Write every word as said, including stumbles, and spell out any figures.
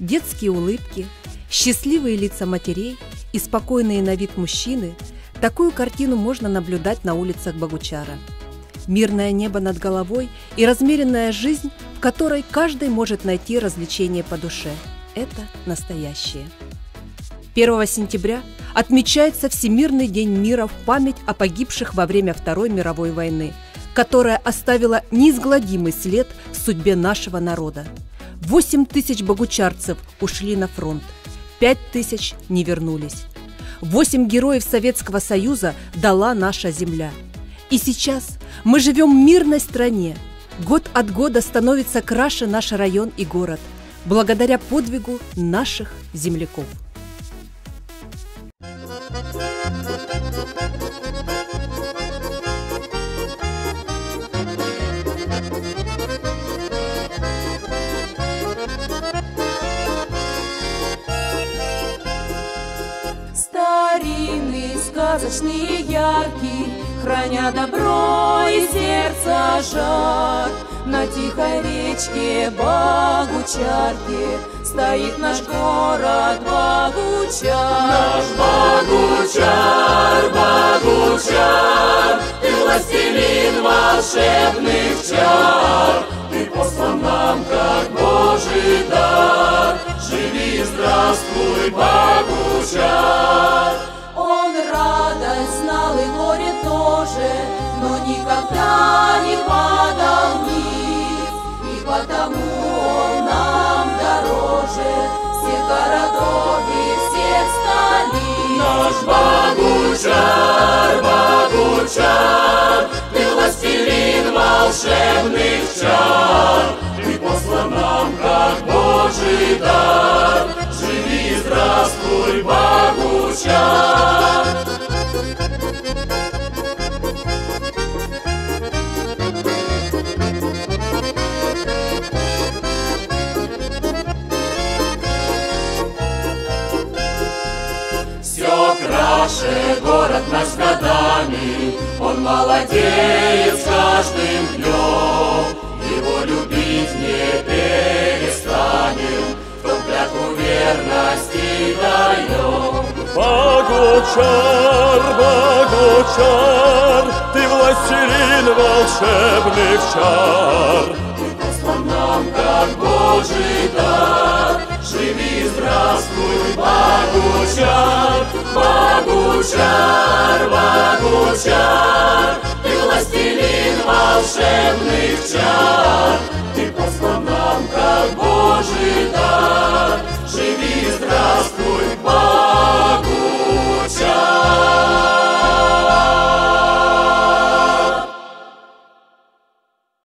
детские улыбки, счастливые лица матерей и спокойные на вид мужчины – такую картину можно наблюдать на улицах Богучара. Мирное небо над головой и размеренная жизнь, в которой каждый может найти развлечение по душе – это настоящее. первого сентября отмечается Всемирный день мира в память о погибших во время Второй мировой войны, которая оставила неизгладимый след в судьбе нашего народа. Восемь тысяч богучарцев ушли на фронт, пять тысяч не вернулись. Восемь героев Советского Союза дала наша земля. И сейчас мы живем в мирной стране. Год от года становится краше наш район и город, благодаря подвигу наших земляков. Старинный, сказочный, яркий, храня добро и сердце жар, на тихой речке Богучарке стоит наш город Богучар. Наш Богучар, Богучар, ты властелин волшебных чар, ты послан нам как Божий дар. Живи и здравствуй, Богучар. Он радость знал и горе тоже, но никогда не падал низ, и потому он нам дороже всех городов и всех столиц. Наш Богучар, Богучар, ты властелин волшебных чар, ты послан нам как Божий дар. Живи и здравствуй, Богучар. Все краше город наш годами, он молодеет с каждым днем. Его любить не перестанем, кто клятву верности даем. Богучар, Богучар, ты властелин волшебных чар, ты послан нам как Божий дар. Живи и здравствуй, Богучар, Богучар, Богучар, ты властелин волшебных чар,